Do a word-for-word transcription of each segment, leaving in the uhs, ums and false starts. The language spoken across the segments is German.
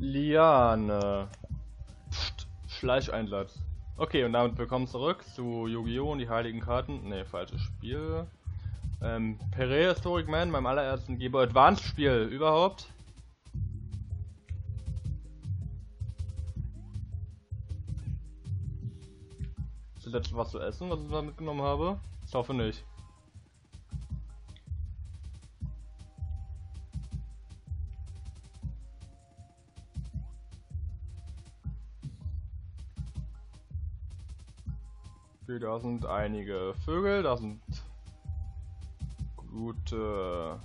Liane. Psst, Schleicheinsatz. Okay, und damit willkommen zurück zu Yu-Gi-Oh! Und die heiligen Karten. Ne, falsches Spiel. Ähm, Prehistoric Man, meinem allerersten Game Boy Advance Spiel überhaupt. Ist das letzte was zu essen, was ich da mitgenommen habe? Ich hoffe nicht. Okay, da sind einige Vögel, da sind gute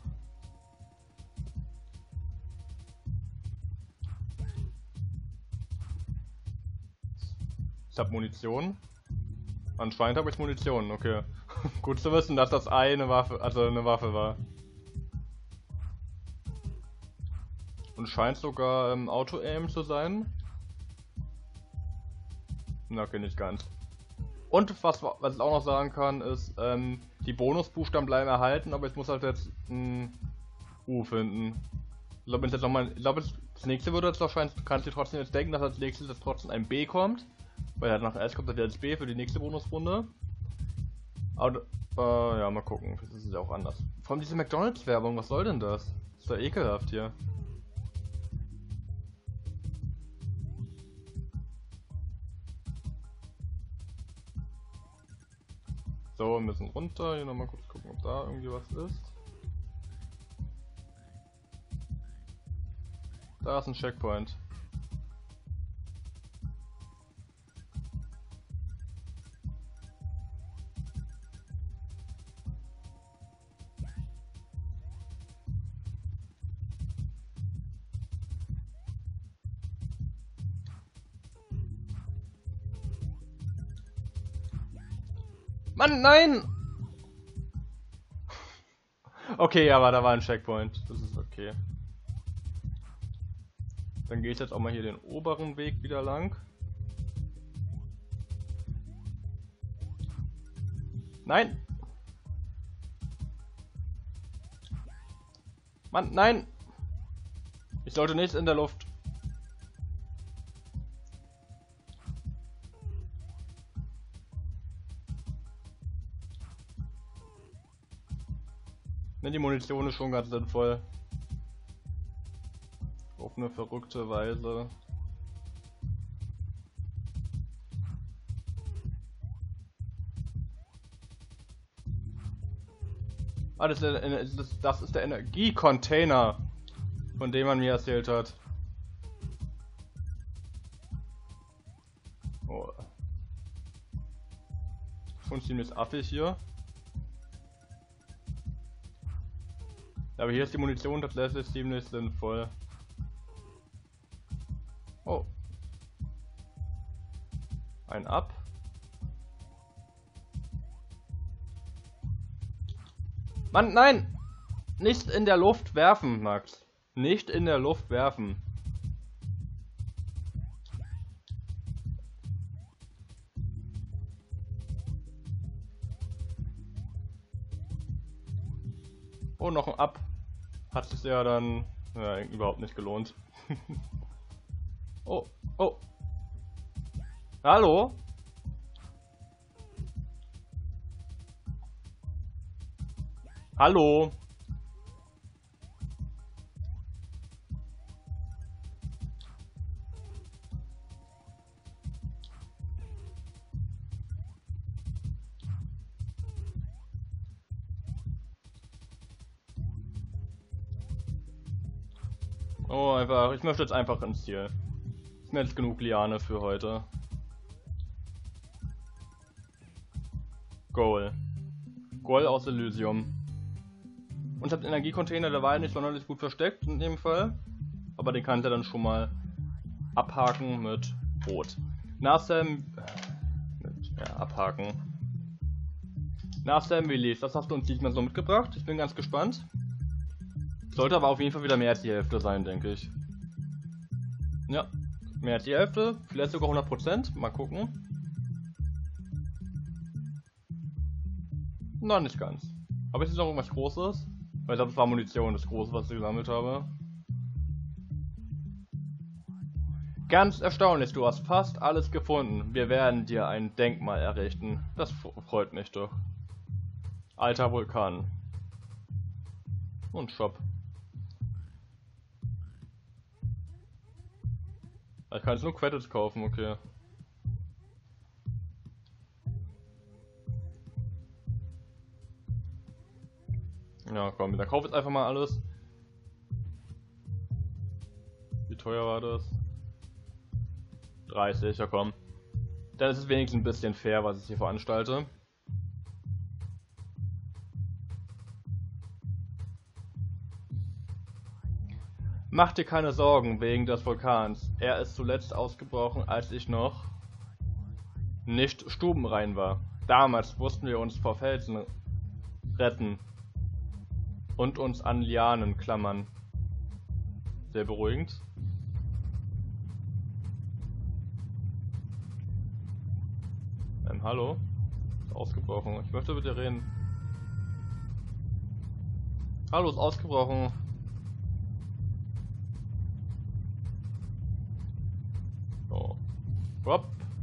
ich hab Munition. Anscheinend habe ich Munition, okay. Gut zu wissen, dass das eine Waffe, also eine Waffe war. Und scheint sogar ähm, Auto-Aim zu sein. Na, okay, nicht ganz. Und was, was ich auch noch sagen kann, ist, ähm, die Bonusbuchstaben bleiben erhalten, aber ich muss halt jetzt ein U finden. Ich glaube, jetzt noch mal, ich glaube, das nächste würde jetzt wahrscheinlich, kannst du trotzdem jetzt denken, dass als nächstes jetzt trotzdem ein B kommt. Weil halt nach S kommt dann jetzt B für die nächste Bonusrunde. Aber, äh, ja, mal gucken, das ist ja auch anders. Vor allem diese McDonalds-Werbung, was soll denn das? Das ist doch ekelhaft hier. So, wir müssen runter, hier nochmal kurz gucken, ob da irgendwie was ist. Da ist ein Checkpoint. Mann, nein! Okay, aber da war ein Checkpoint. Das ist okay. Dann gehe ich jetzt auch mal hier den oberen Weg wieder lang. Nein! Mann, nein! Ich sollte nicht in der Luft. Ne, die Munition ist schon ganz sinnvoll. Auf eine verrückte Weise. Ah, das ist der, das, das ist der Energiecontainer, von dem man mir erzählt hat. Oh. Schon ziemlich affig hier. Aber hier ist die Munition tatsächlich ziemlich sinnvoll. Oh. Ein Ab. Mann, nein! Nicht in der Luft werfen, Max. Nicht in der Luft werfen. Oh, noch ein Ab. Hat sich ja dann ja, überhaupt nicht gelohnt. Oh, oh. Hallo? Hallo? Oh, einfach. Ich möchte jetzt einfach ins Ziel. Ist mir jetzt genug Liane für heute. Goal. Goal aus Elysium. Und der Energiecontainer, der war ja nicht sonderlich gut versteckt in dem Fall. Aber den kann ich ja dann schon mal abhaken mit Rot. Nach Sam. Ja, abhaken. Nach Sam Release. Das hast du uns diesmal so mitgebracht. Ich bin ganz gespannt. Sollte aber auf jeden Fall wieder mehr als die Hälfte sein, denke ich. Ja, mehr als die Hälfte, vielleicht sogar hundert Prozent. Mal gucken. Nein, nicht ganz. Aber ist jetzt noch irgendwas Großes? Weil ich glaube, es war Munition, das Große, was ich gesammelt habe. Ganz erstaunlich, du hast fast alles gefunden. Wir werden dir ein Denkmal errichten. Das freut mich doch. Alter Vulkan. Und Shop. Ich kann jetzt nur Credits kaufen, okay. Ja, komm, dann kauf jetzt einfach mal alles. Wie teuer war das? dreißig, ja komm. Dann ist es wenigstens ein bisschen fair, was ich hier veranstalte. Mach dir keine Sorgen wegen des Vulkans. Er ist zuletzt ausgebrochen, als ich noch nicht stubenrein war. Damals mussten wir uns vor Felsen retten und uns an Lianen klammern. Sehr beruhigend. Ähm, hallo? Ist ausgebrochen. Ich möchte mit dir reden. Hallo, ist ausgebrochen. So. Hopp.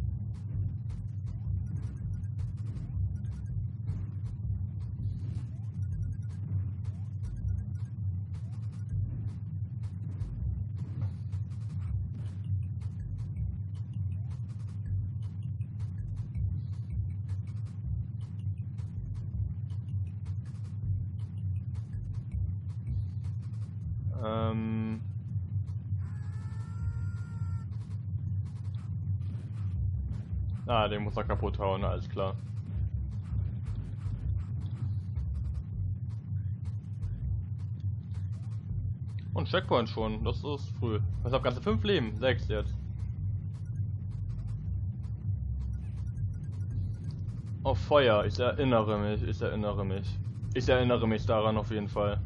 Ähm. Ah, den muss er kaputt hauen, alles klar. Und Checkpoint schon, das ist früh. Ich habe ganze fünf Leben, sechs jetzt. Oh, Feuer, ich erinnere mich, ich erinnere mich. Ich erinnere mich daran auf jeden Fall.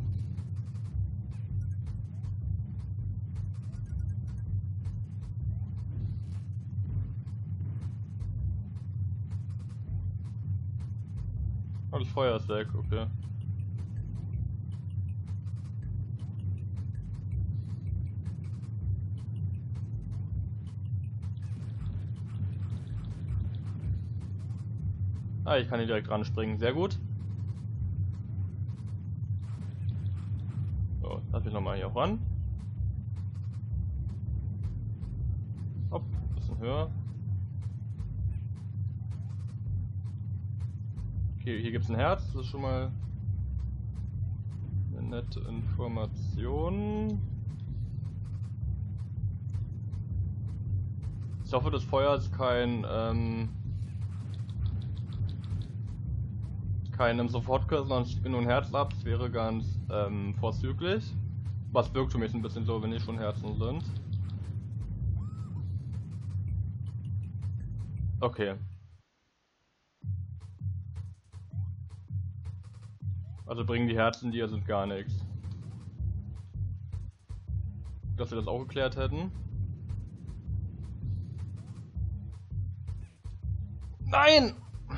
Oh, das Feuer ist weg, okay. Ah, ich kann hier direkt ranspringen, sehr gut. So, lass mich nochmal hier ran. Hopp, bisschen höher. Okay, hier gibt es ein Herz, das ist schon mal eine nette Information. Ich hoffe, das Feuer ist kein, ähm, keinem Sofortkurs, sondern ich bin nur ein Herz ab, das wäre ganz ähm, vorzüglich. Was wirkt für mich ein bisschen so, wenn die schon Herzen sind. Okay. Also bringen die Herzen, die hier sind, gar nichts. Dass wir das auch geklärt hätten. Nein!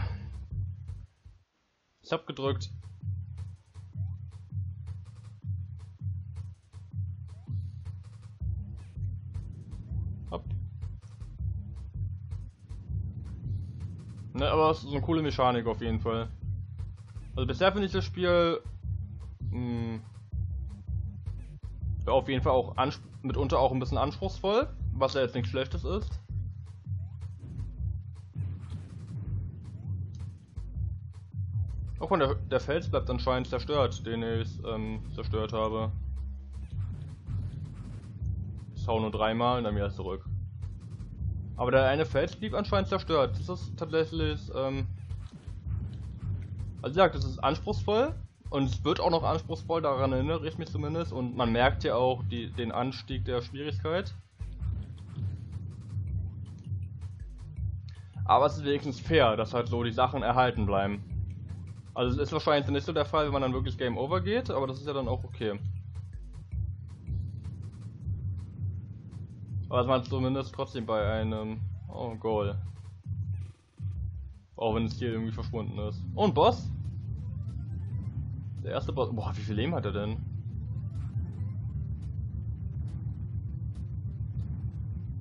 Ich hab gedrückt. Hopp. Ne, aber es ist so eine coole Mechanik auf jeden Fall. Also bisher finde ich das Spiel mh, auf jeden Fall auch mitunter auch ein bisschen anspruchsvoll, was ja jetzt nichts Schlechtes ist. Auch von der, der Fels bleibt anscheinend zerstört, den ich ähm, zerstört habe. Ich hau nur dreimal und dann wieder zurück. Aber der eine Fels blieb anscheinend zerstört. Das ist tatsächlich, ähm, also wie gesagt, das ist anspruchsvoll und es wird auch noch anspruchsvoll, daran erinnere ich mich zumindest. Und man merkt ja auch die, den Anstieg der Schwierigkeit. Aber es ist wenigstens fair, dass halt so die Sachen erhalten bleiben. Also es ist wahrscheinlich nicht so der Fall, wenn man dann wirklich Game Over geht, aber das ist ja dann auch okay. Aber dass man zumindest trotzdem bei einem oh, Goal. Auch wenn es hier irgendwie verschwunden ist. Oh, ein Boss? Der erste Boss. Boah, wie viel Leben hat er denn?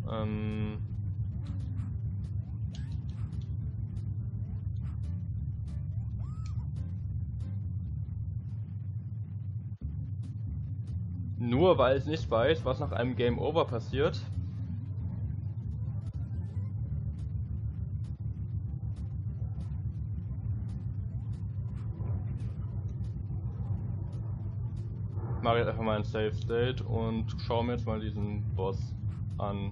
Ähm... Nur weil es nicht weiß, was nach einem Game Over passiert. Mache jetzt einfach mal ein Save State und schaue mir jetzt mal diesen Boss an.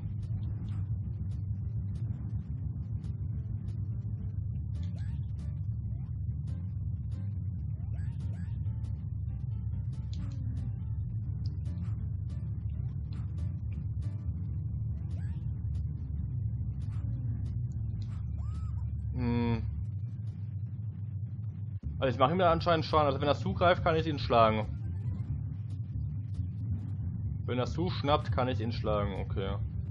Hm. Also ich mache ihm da anscheinend Schaden, also wenn er zugreift, kann ich ihn schlagen. Wenn er zuschnappt, kann ich ihn schlagen, okay.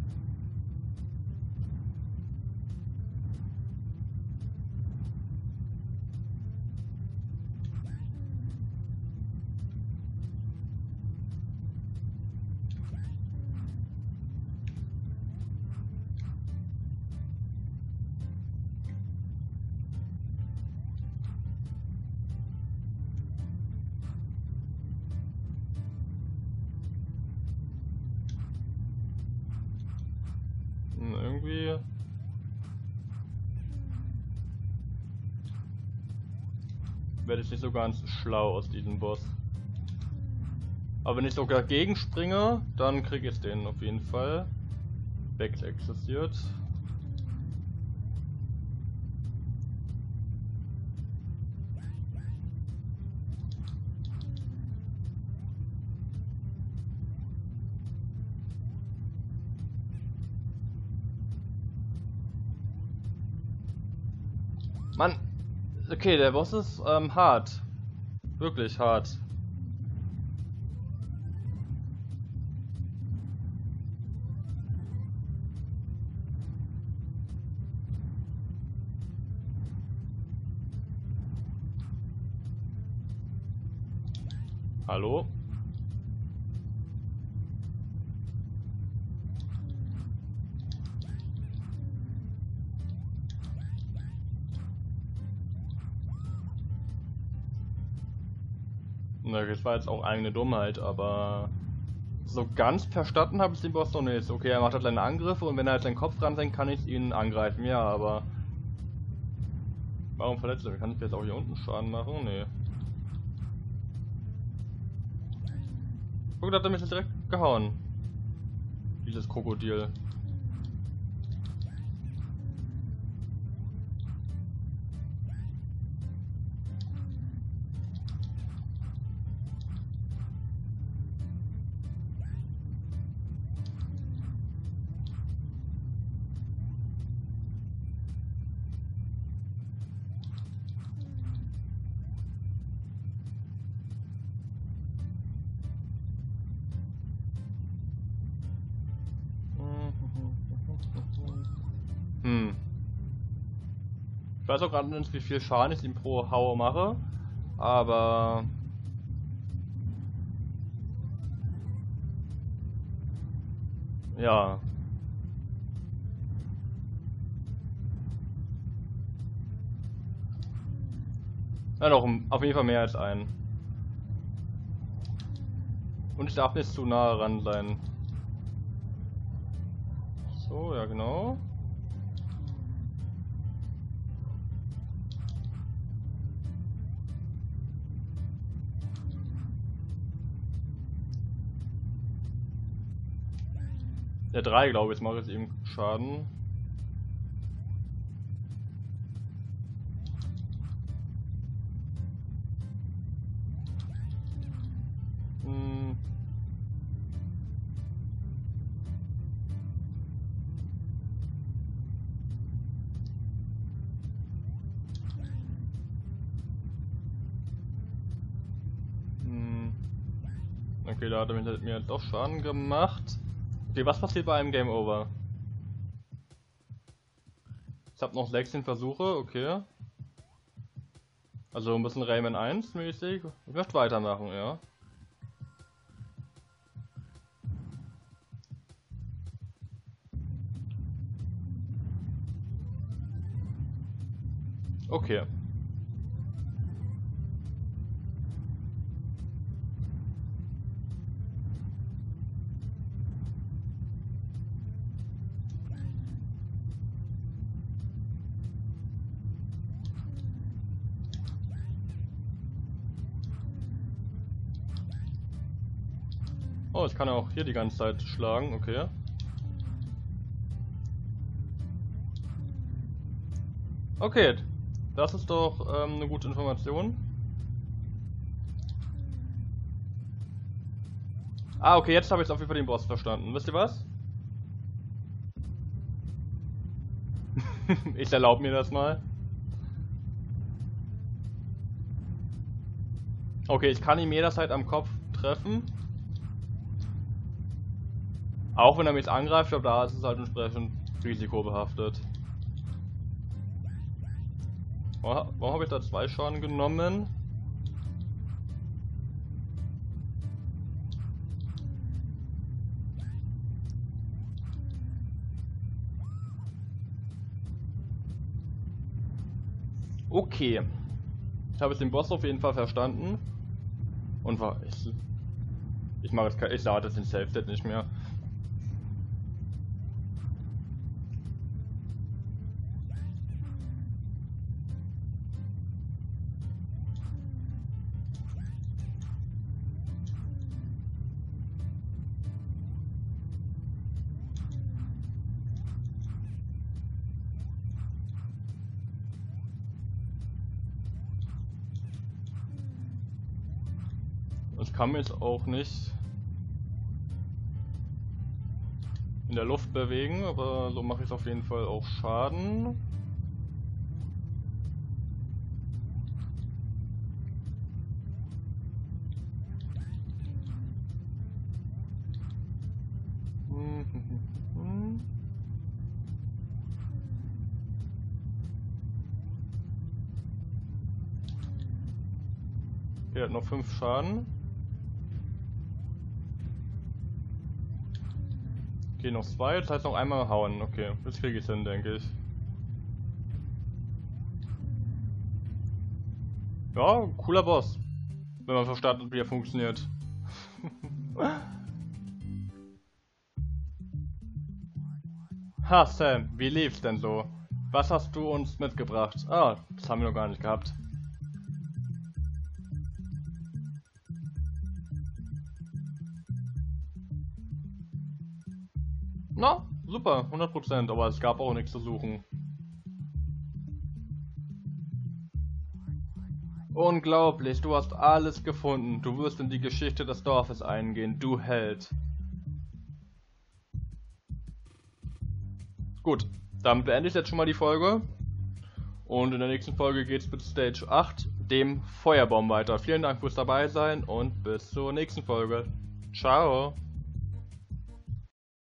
Irgendwie werde ich nicht so ganz schlau aus diesem Boss. Aber wenn ich sogar gegenspringe, dann kriege ich den auf jeden Fall. Back existiert. Mann, okay, der Boss ist ähm, hart. Wirklich hart. Hallo? Na, das war jetzt auch eigene Dummheit, aber so ganz verstanden habe ich den Boss noch nicht. Okay, er macht halt kleine Angriffe und wenn er halt seinen Kopf dran senkt, kann ich ihn angreifen. Ja, aber warum verletzt er mich? Kann ich jetzt auch hier unten Schaden machen? Nee. Guck, da hat er mich jetzt direkt gehauen. Dieses Krokodil. Hm. Ich weiß auch gerade nicht, wie viel Schaden ich ihm pro Hau mache, aber ja. Ja doch, auf jeden Fall mehr als einen. Und ich darf nicht zu nah ran sein. So, ja genau. Der drei, glaube ich, macht jetzt eben Schaden. Hm. Hm. Okay, da hat er mir doch Schaden gemacht. Okay, was passiert bei einem Game Over? Ich habe noch sechzehn Versuche, okay. Also ein bisschen Rayman eins mäßig. Ich möchte weitermachen, ja. Okay. Oh, ich kann auch hier die ganze Zeit schlagen, okay. Okay, das ist doch ähm, eine gute Information. Ah, okay, jetzt habe ich auf jeden Fall den Boss verstanden. Wisst ihr was? Ich erlaube mir das mal. Okay, ich kann ihn jederzeit am Kopf treffen. Auch wenn er mich angreift, aber da ist es halt entsprechend risikobehaftet. Warum habe ich da zwei Schaden genommen? Okay. Ich habe jetzt den Boss auf jeden Fall verstanden. Und war ich. Ich mache jetzt kein. Ich sage das den Self-Dead nicht mehr. Ich kann mich jetzt auch nicht in der Luft bewegen, aber so mache ich auf jeden Fall auch Schaden. Er hat noch fünf Schaden. Okay, noch zwei, das heißt noch einmal hauen. Okay, das kriege ich hin, denke ich. Ja, cooler Boss. Wenn man verstanden, wie er funktioniert. Ha, Sam, wie lief's denn so? Was hast du uns mitgebracht? Ah, das haben wir noch gar nicht gehabt. Na, super, hundert Prozent, aber es gab auch nichts zu suchen. Unglaublich, du hast alles gefunden. Du wirst in die Geschichte des Dorfes eingehen, du Held. Gut, damit beende ich jetzt schon mal die Folge. Und in der nächsten Folge geht's mit Stage acht, dem Feuerbaum, weiter. Vielen Dank fürs dabei sein und bis zur nächsten Folge. Ciao.